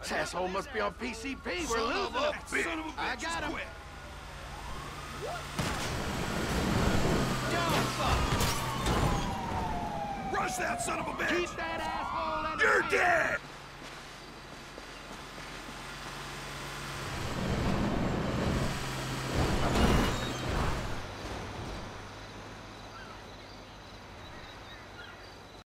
Asshole must be on PCP. We're losing him. Son of a bitch, I got him. quit. Rush that son of a bitch! Keep that asshole in the You're field. dead!